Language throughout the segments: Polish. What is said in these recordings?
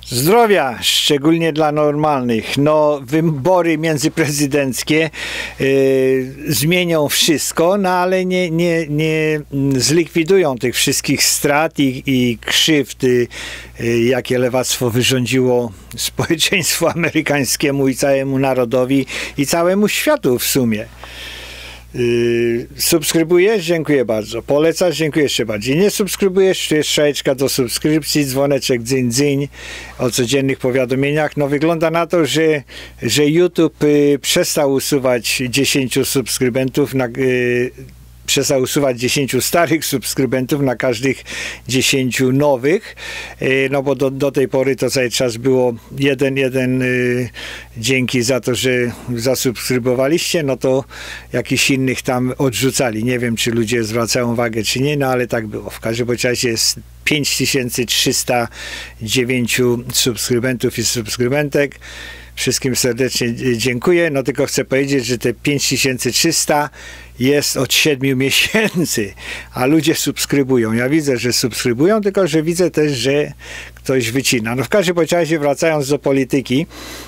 Zdrowia, szczególnie dla normalnych. No, wybory międzyprezydenckie zmienią wszystko, no ale nie zlikwidują tych wszystkich strat i krzywd, jakie lewactwo wyrządziło społeczeństwu amerykańskiemu i całemu narodowi i całemu światu w sumie. Subskrybujesz? Dziękuję bardzo. Polecasz? Dziękuję jeszcze bardziej. Nie subskrybujesz? Tu jest strzałeczka do subskrypcji, dzwoneczek dzyń dzyń o codziennych powiadomieniach. No wygląda na to, że YouTube przestał usuwać 10 subskrybentów przestał usuwać 10 starych subskrybentów na każdych 10 nowych, no bo do tej pory to cały czas było jeden dzięki za to, że zasubskrybowaliście, no to jakichś innych tam odrzucali. Nie wiem, czy ludzie zwracają uwagę, czy nie, no ale tak było. W każdym razie jest 5309 subskrybentów i subskrybentek. Wszystkim serdecznie dziękuję, no tylko chcę powiedzieć, że te 5300 jest od 7 miesięcy, a ludzie subskrybują. Ja widzę, że subskrybują, tylko że widzę też, że ktoś wycina. No w każdym razie, wracając do polityki,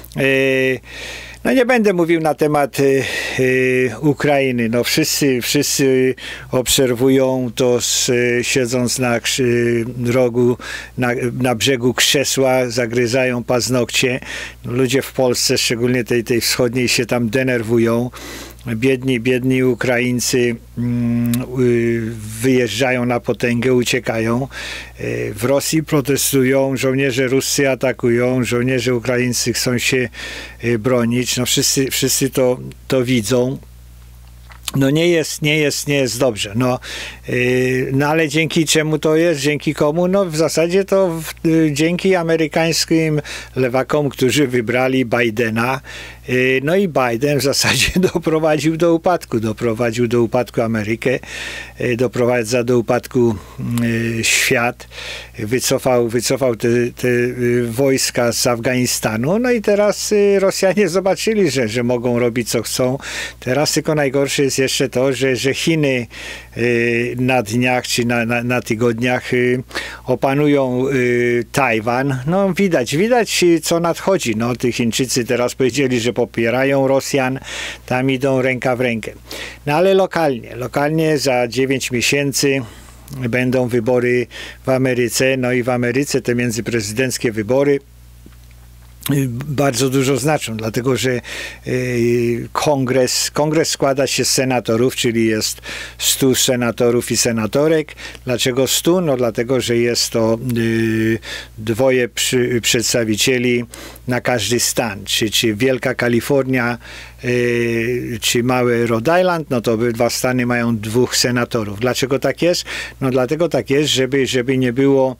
no nie będę mówił na temat Ukrainy. No wszyscy obserwują to siedząc na rogu, na brzegu krzesła, zagryzają paznokcie. No, ludzie w Polsce, szczególnie tej wschodniej, się tam denerwują. Biedni Ukraińcy wyjeżdżają na potęgę, uciekają. W Rosji protestują, żołnierze ruscy atakują, żołnierze ukraińscy chcą się bronić. No wszyscy to widzą. No nie jest dobrze. No ale dzięki czemu to jest? Dzięki komu? No w zasadzie to dzięki amerykańskim lewakom, którzy wybrali Bidena. No i Biden w zasadzie doprowadził do upadku Amerykę, doprowadza do upadku świat, wycofał te wojska z Afganistanu, no i teraz Rosjanie zobaczyli, że mogą robić co chcą. Teraz tylko najgorsze jest jeszcze to, że Chiny na dniach czy na tygodniach opanują Tajwan. No widać co nadchodzi. No tych Chińczycy teraz powiedzieli, że popierają Rosjan, tam idą ręka w rękę. No ale lokalnie za 9 miesięcy będą wybory w Ameryce, no i w Ameryce te międzyprezydenckie wybory bardzo dużo znaczą, dlatego że kongres składa się z senatorów, czyli jest 100 senatorów i senatorek. Dlaczego 100? No dlatego, że jest to dwoje przedstawicieli na każdy stan, czy Wielka Kalifornia, czy mały Rhode Island, no to obydwa stany mają 2 senatorów. Dlaczego tak jest? No dlatego tak jest, żeby nie było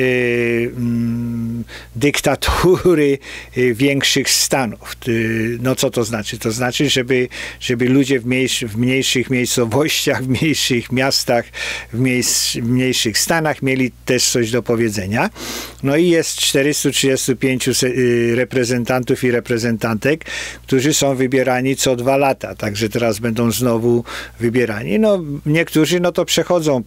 dyktatury większych stanów. No co to znaczy? To znaczy, żeby ludzie w mniejszych miejscowościach, w mniejszych miastach, w mniejszych stanach mieli też coś do powiedzenia. No i jest 435 reprezentantów i reprezentantek, którzy są wybierani co 2 lata, także teraz będą znowu wybierani. No niektórzy no to przechodzą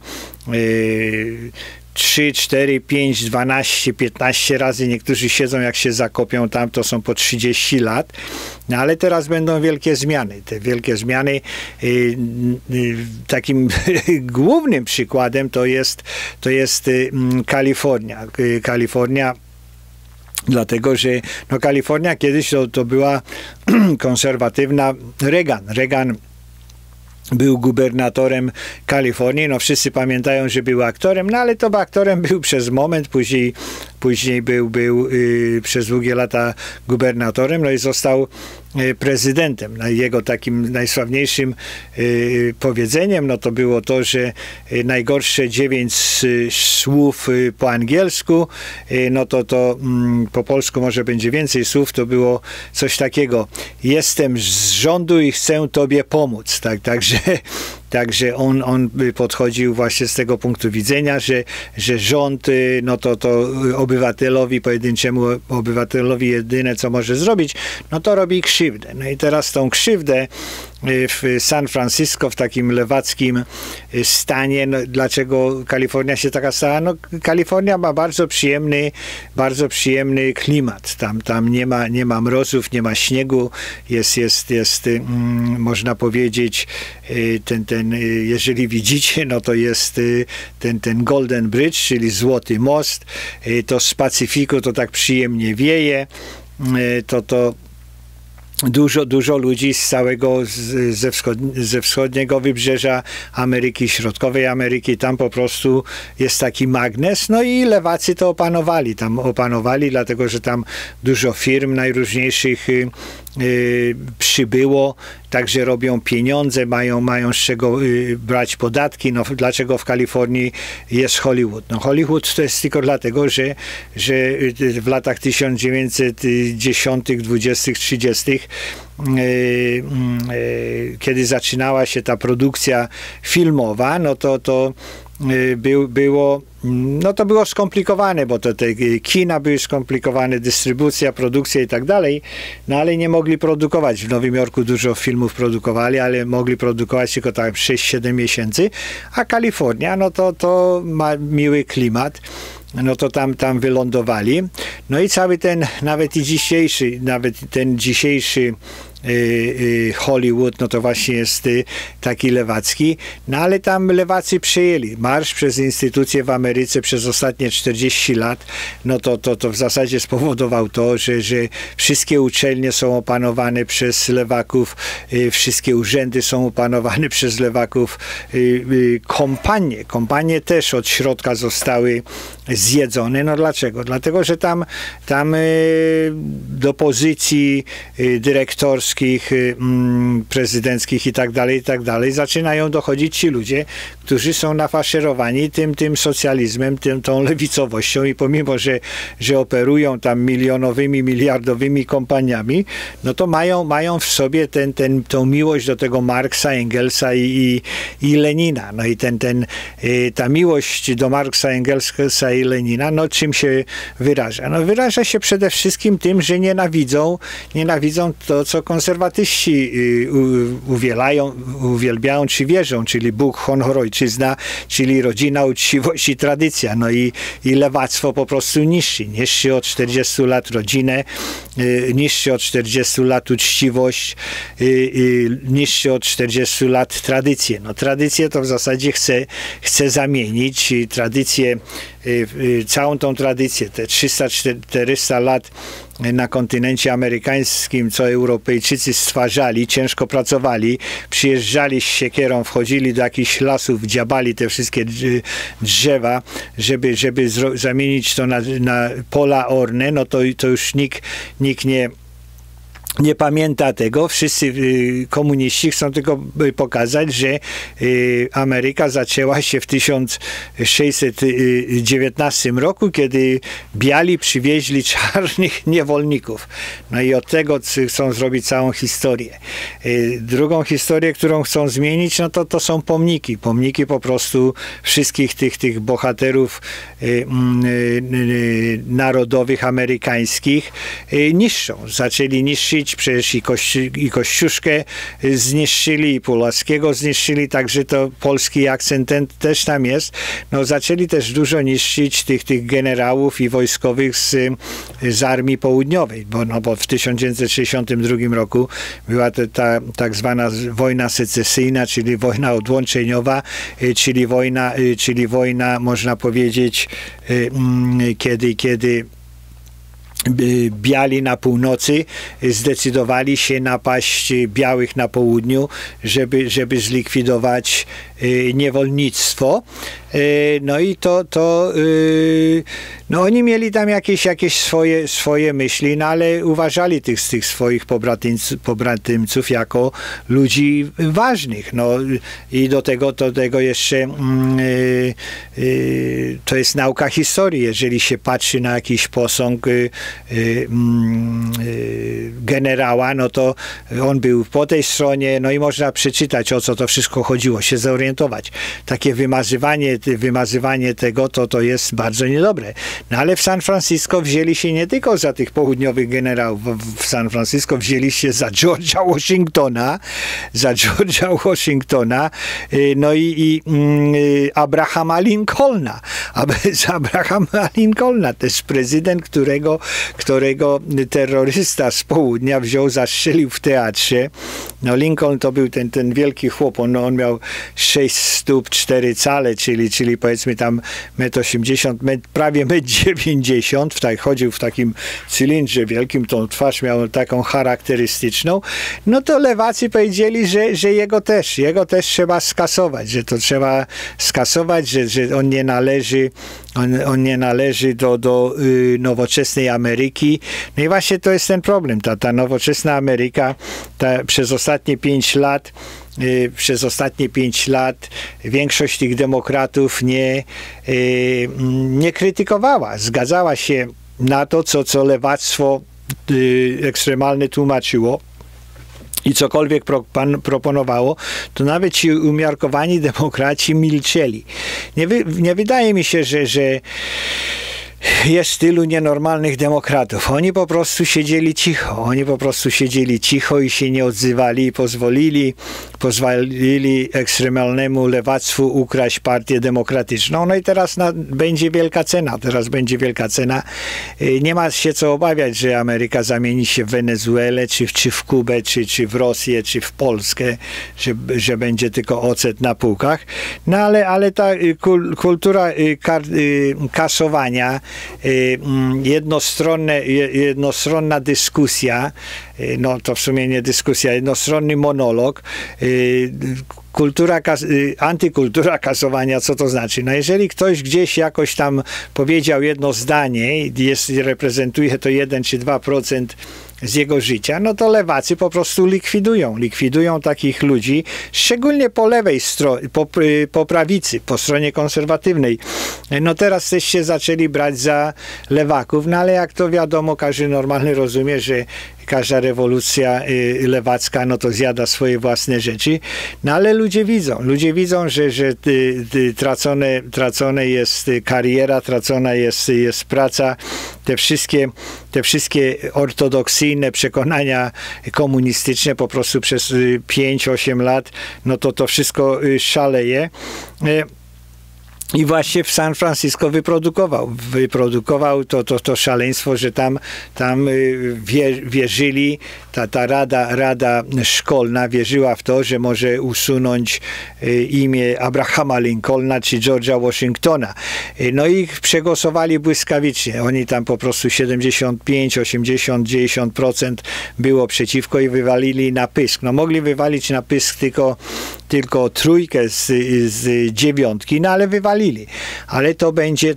3, 4, 5, 12, 15 razy. Niektórzy siedzą, jak się zakopią tam, to są po 30 lat. No ale teraz będą wielkie zmiany. Te wielkie zmiany, takim głównym przykładem to jest Kalifornia. Dlatego, że no Kalifornia kiedyś to była konserwatywna. Reagan był gubernatorem Kalifornii, no wszyscy pamiętają, że był aktorem, no ale to aktorem był przez moment, później był przez długie lata gubernatorem, no i został prezydentem. No jego takim najsławniejszym powiedzeniem, no to było to, że najgorsze 9 słów po angielsku, no to po polsku może będzie więcej słów, to było coś takiego: jestem z rządu i chcę tobie pomóc. Także on podchodził właśnie z tego punktu widzenia, że rząd, no to obywatelowi, pojedynczemu obywatelowi jedyne, co może zrobić, no to robi krzywdę. No i teraz tą krzywdę w San Francisco, w takim lewackim stanie. No, dlaczego Kalifornia się taka stała? No, Kalifornia ma bardzo przyjemny klimat. Tam nie ma mrozów, nie ma śniegu, jest można powiedzieć, jeżeli widzicie, no to jest ten Golden Bridge, czyli Złoty Most, to z Pacyfiku to tak przyjemnie wieje, to dużo ludzi z całego, ze wschodniego wybrzeża Ameryki, Środkowej Ameryki, tam po prostu jest taki magnes, no i lewacy to opanowali, dlatego że tam dużo firm najróżniejszych przybyło, także robią pieniądze, mają z czego brać podatki. No, dlaczego w Kalifornii jest Hollywood? No, Hollywood to jest tylko dlatego, że w latach 1910, 20, 30 kiedy zaczynała się ta produkcja filmowa, no to było skomplikowane, bo te kina były skomplikowane, dystrybucja, produkcja i tak dalej, no ale nie mogli produkować. W Nowym Jorku dużo filmów produkowali, ale mogli produkować tylko tak 6-7 miesięcy, a Kalifornia, no to ma miły klimat. No to tam wylądowali. No i cały nawet ten dzisiejszy Hollywood, no to właśnie jest taki lewacki, no ale tam lewacy przyjęli. Marsz przez instytucje w Ameryce przez ostatnie 40 lat, no to w zasadzie spowodował to, że wszystkie uczelnie są opanowane przez lewaków, wszystkie urzędy są opanowane przez lewaków, kompanie też od środka zostały zjedzone. No dlaczego? Dlatego, że tam do pozycji dyrektorskich, prezydenckich i tak dalej, zaczynają dochodzić ci ludzie, którzy są nafaszerowani tym socjalizmem, tą lewicowością i pomimo, że operują tam milionowymi, miliardowymi kompaniami, no to mają w sobie tą miłość do tego Marksa, Engelsa i Lenina. No i ta miłość do Marksa, Engelsa i Lenina, no czym się wyraża? No wyraża się przede wszystkim tym, że nienawidzą to, co konserwatyści uwielbiają czy wierzą, czyli Bóg, honor, ojczyzna, czyli rodzina, uczciwość i tradycja. No i lewactwo po prostu niszczy od 40 lat rodzinę, niszczy od 40 lat uczciwość, niszczy od 40 lat tradycję. No tradycję to w zasadzie chce zamienić, tradycję, całą tą tradycję, te 300-400 lat na kontynencie amerykańskim, co Europejczycy stwarzali, ciężko pracowali, przyjeżdżali z siekierą, wchodzili do jakichś lasów, dziabali te wszystkie drzewa, żeby zamienić to na pola orne, no to już nikt nie pamięta tego. Wszyscy komuniści chcą tylko pokazać, że Ameryka zaczęła się w 1619 roku, kiedy biali przywieźli czarnych niewolników. No i od tego chcą zrobić całą historię. Drugą historię, którą chcą zmienić, no to są pomniki. Pomniki po prostu wszystkich tych bohaterów narodowych, amerykańskich niszczą. Zaczęli niszczyć przecież i Kościuszkę zniszczyli, i Pulaskiego zniszczyli, także to polski akcent też tam jest. No, zaczęli też dużo niszczyć tych generałów i wojskowych z Armii Południowej, bo w 1962 roku była ta tak zwana wojna secesyjna, czyli wojna odłączeniowa, czyli wojna, można powiedzieć, kiedy biali na północy zdecydowali się napaść białych na południu, żeby zlikwidować niewolnictwo. No i no oni mieli tam jakieś swoje myśli, no ale uważali tych swoich pobratymców jako ludzi ważnych. No i do tego jeszcze to jest nauka historii. Jeżeli się patrzy na jakiś posąg generała, no to on był po tej stronie, no i można przeczytać, o co to wszystko chodziło, się zorientować. Takie wymazywanie tego, to jest bardzo niedobre. No ale w San Francisco wzięli się nie tylko za tych południowych generałów, w San Francisco wzięli się za George'a Washingtona, no i Abrahama Lincolna. Abrahama Lincolna, też prezydent, którego terrorysta z południa wziął, zastrzelił w teatrze. No Lincoln to był ten wielki chłop, on miał 6 stóp 4 cale, czyli powiedzmy tam 1,80 m, prawie 1,90 m, chodził w takim cylindrze wielkim, tą twarz miał taką charakterystyczną. No to lewacy powiedzieli, że jego też trzeba skasować, że to trzeba skasować, że on nie należy do nowoczesnej Ameryki. No i właśnie to jest ten problem. Ta nowoczesna Ameryka przez ostatnie 5 lat większość tych demokratów nie krytykowała. Zgadzała się na to, co lewactwo ekstremalne tłumaczyło. I cokolwiek proponowało, to nawet ci umiarkowani demokraci milczeli. Nie wydaje mi się, że jest tylu nienormalnych demokratów. Oni po prostu siedzieli cicho i się nie odzywali i pozwolili ekstremalnemu lewactwu ukraść partię demokratyczną. No i teraz będzie wielka cena. Nie ma się co obawiać, że Ameryka zamieni się w Wenezuelę, czy w Kubę, czy w Rosję, czy w Polskę, że będzie tylko ocet na półkach. No ale ta kultura kasowania, jednostronna dyskusja, no to w sumie nie dyskusja, jednostronny monolog, antykultura kasowania, co to znaczy? No jeżeli ktoś gdzieś jakoś tam powiedział jedno zdanie i reprezentuje to 1 czy 2% z jego życia, no to lewacy po prostu likwidują takich ludzi, szczególnie po lewej stronie, po prawicy, po stronie konserwatywnej. No teraz też się zaczęli brać za lewaków, no ale jak to wiadomo, każdy normalny rozumie, że każda rewolucja lewacka, no to zjada swoje własne rzeczy, no ale ludzie widzą, że tracone jest kariera, tracona jest praca, te wszystkie ortodoksyjne przekonania komunistyczne po prostu przez 5-8 lat, no to wszystko szaleje. I właśnie w San Francisco wyprodukował to szaleństwo, że tam wierzyli, ta rada szkolna wierzyła w to, że może usunąć imię Abrahama Lincolna czy George'a Washingtona. No i przegłosowali błyskawicznie. Oni tam po prostu 75, 80, 90% było przeciwko i wywalili na pysk. No mogli wywalić na pysk tylko 3 z 9, no ale wywalili. Ale to będzie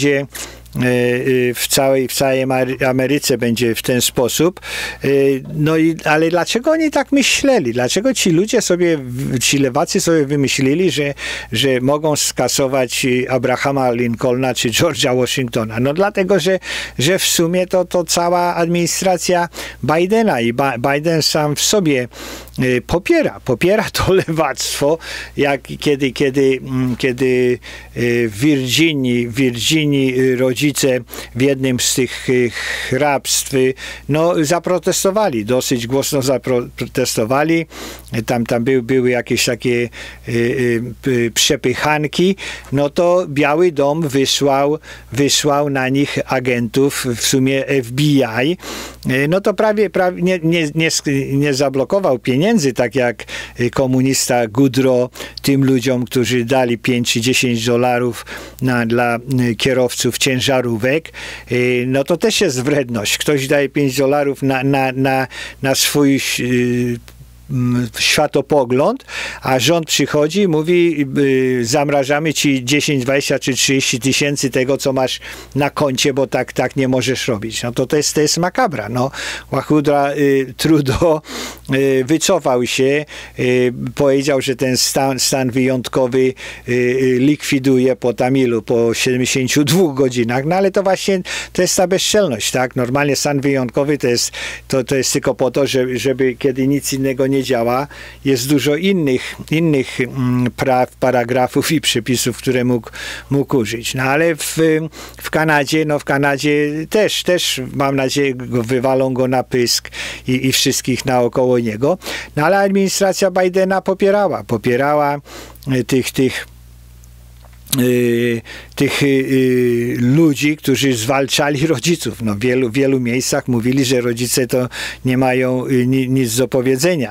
w całej Ameryce będzie w ten sposób. No ale dlaczego oni tak myśleli? Dlaczego ci lewacy sobie wymyślili, że mogą skasować Abrahama Lincolna czy George'a Washingtona? No dlatego, że w sumie to cała administracja Bidena i Biden sam w sobie popiera to lewactwo, jak kiedy w Virginii rodzice w jednym z tych hrabstw zaprotestowali, dosyć głośno zaprotestowali. Tam były jakieś takie przepychanki, no to Biały Dom wysłał na nich agentów, w sumie FBI, no to prawie nie zablokował pieniędzy, tak jak komunista Goodrow tym ludziom, którzy dali 5 czy 10 dolarów dla kierowców ciężarówek. No to też jest wredność. Ktoś daje 5 dolarów na swój światopogląd, a rząd przychodzi i mówi, zamrażamy ci 10, 20 czy 30 tysięcy tego, co masz na koncie, bo tak nie możesz robić. No to jest makabra. No, Łachudra Trudeau wycofał się, powiedział, że ten stan wyjątkowy likwiduje po Tamilu po 72 godzinach, no ale to właśnie to jest ta bezczelność, tak? Normalnie stan wyjątkowy to jest tylko po to, żeby kiedy nic innego nie działa, jest dużo innych praw, paragrafów i przepisów, które mógł użyć. No ale w Kanadzie też mam nadzieję, wywalą go na pysk i wszystkich naokoło niego. No ale administracja Bidena popierała tych ludzi, którzy zwalczali rodziców. No, w wielu miejscach mówili, że rodzice to nie mają nic do powiedzenia.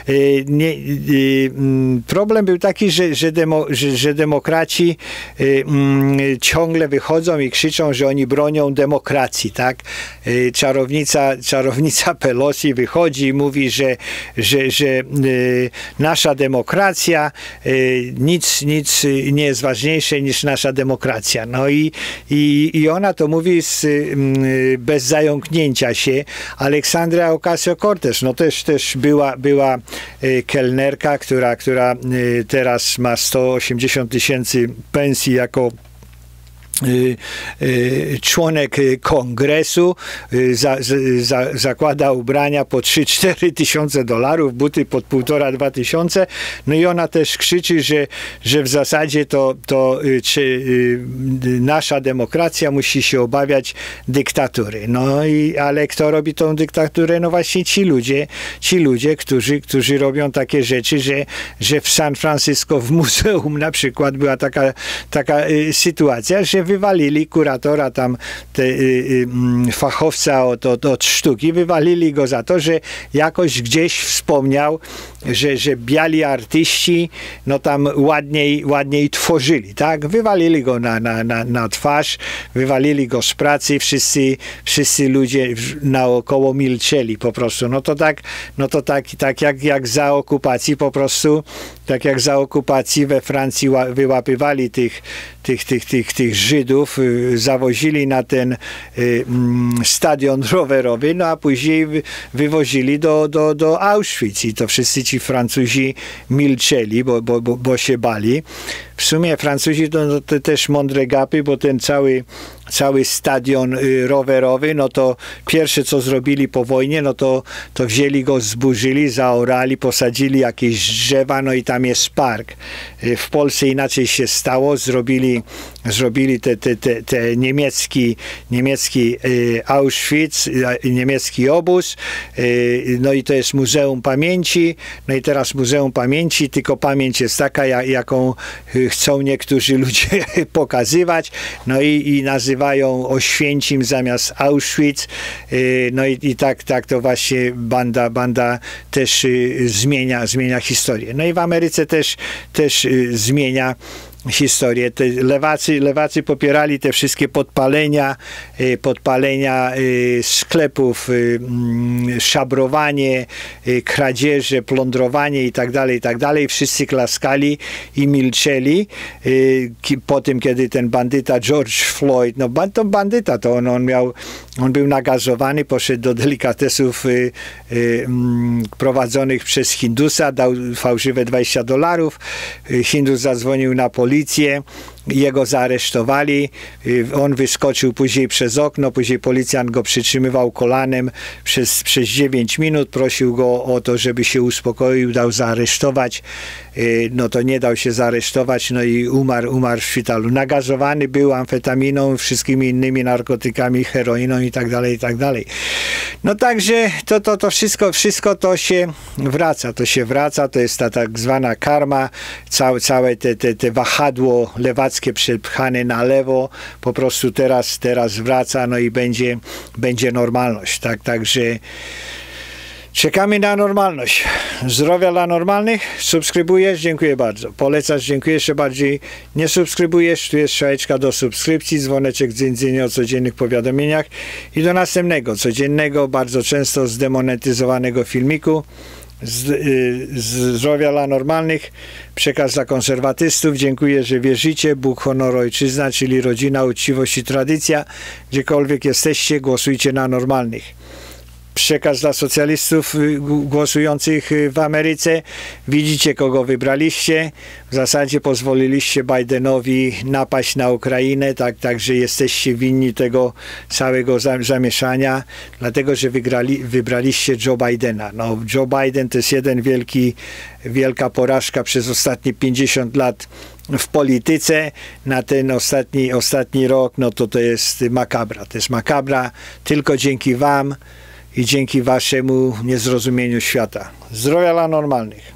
Problem był taki, że demokraci ciągle wychodzą i krzyczą, że oni bronią demokracji, tak? Czarownica Pelosi wychodzi i mówi, że nasza demokracja nic nie jest ważniejsze niż nasza demokracja. No i ona to mówi bez zająknięcia się. Alexandria Ocasio-Cortez, no też była kelnerka, która teraz ma 180 tysięcy pensji jako członek kongresu, zakłada ubrania po 3-4 tysiące dolarów, buty pod 1,5-2 tysiące. No i ona też krzyczy, że w zasadzie to nasza demokracja musi się obawiać dyktatury. No ale kto robi tą dyktaturę? No właśnie ci ludzie, którzy robią takie rzeczy, że w San Francisco w muzeum na przykład była taka sytuacja, że wywalili kuratora tam, fachowca od sztuki, wywalili go za to, że jakoś gdzieś wspomniał, że biali artyści no tam ładniej tworzyli, tak? Wywalili go na twarz, wywalili go z pracy, wszyscy ludzie naokoło milczeli po prostu. No to tak jak za okupacji po prostu, tak jak za okupacji we Francji wyłapywali tych Żydów, zawozili na ten stadion rowerowy, no a później wywozili do Auschwitz i to wszyscy ci Francuzi milczeli, bo się bali. W sumie Francuzi to też mądre gapy, bo ten cały stadion rowerowy, no to pierwsze co zrobili po wojnie, no to wzięli go, zburzyli, zaorali, posadzili jakieś drzewa, no i tam jest park. W Polsce inaczej się stało, zrobili te niemiecki Auschwitz, niemiecki obóz, no i to jest Muzeum Pamięci, no i teraz Muzeum Pamięci, tylko pamięć jest taka, jaką chcą niektórzy ludzie pokazywać, no i nazywają Oświęcim zamiast Auschwitz, no i tak to właśnie banda też zmienia historię. No i w Ameryce też zmienia historię. Te lewacy popierali te wszystkie podpalenia sklepów, szabrowanie, kradzieże, plądrowanie i tak dalej. Wszyscy klaskali i milczeli. Po tym, kiedy ten bandyta George Floyd, no to bandyta, to on był nagazowany, poszedł do delikatesów prowadzonych przez Hindusa, dał fałszywe $20. Hindus zadzwonił na policję, jego zaaresztowali, on wyskoczył później przez okno, później policjant go przytrzymywał kolanem przez 9 minut, prosił go o to, żeby się uspokoił, dał zaaresztować, no to nie dał się zaaresztować, no i umarł w szpitalu. Nagazowany był amfetaminą, wszystkimi innymi narkotykami, heroiną i tak dalej. No także to wszystko to się wraca, to jest ta tak zwana karma, całe te wahadło lewackie przepchane na lewo, po prostu teraz wraca, no i będzie normalność, tak, także czekamy na normalność. Zdrowia dla normalnych. Subskrybujesz? Dziękuję bardzo. Polecasz? Dziękuję. Jeszcze bardziej nie subskrybujesz? Tu jest strzałeczka do subskrypcji, dzwoneczek dzyń o codziennych powiadomieniach i do następnego, codziennego, bardzo często zdemonetyzowanego filmiku. Zdrowia dla normalnych, przekaz dla konserwatystów. Dziękuję, że wierzycie. Bóg, honor, ojczyzna, czyli rodzina, uczciwość i tradycja. Gdziekolwiek jesteście, głosujcie na normalnych. Przekaz dla socjalistów głosujących w Ameryce. Widzicie, kogo wybraliście. W zasadzie pozwoliliście Bidenowi napaść na Ukrainę, także jesteście winni tego całego zamieszania, dlatego że wybraliście Joe Bidena. No, Joe Biden to jest wielka porażka przez ostatnie 50 lat w polityce. Na ten ostatni rok, no to jest makabra. To jest makabra tylko dzięki wam i dzięki waszemu niezrozumieniu świata. Zdrowia dla normalnych.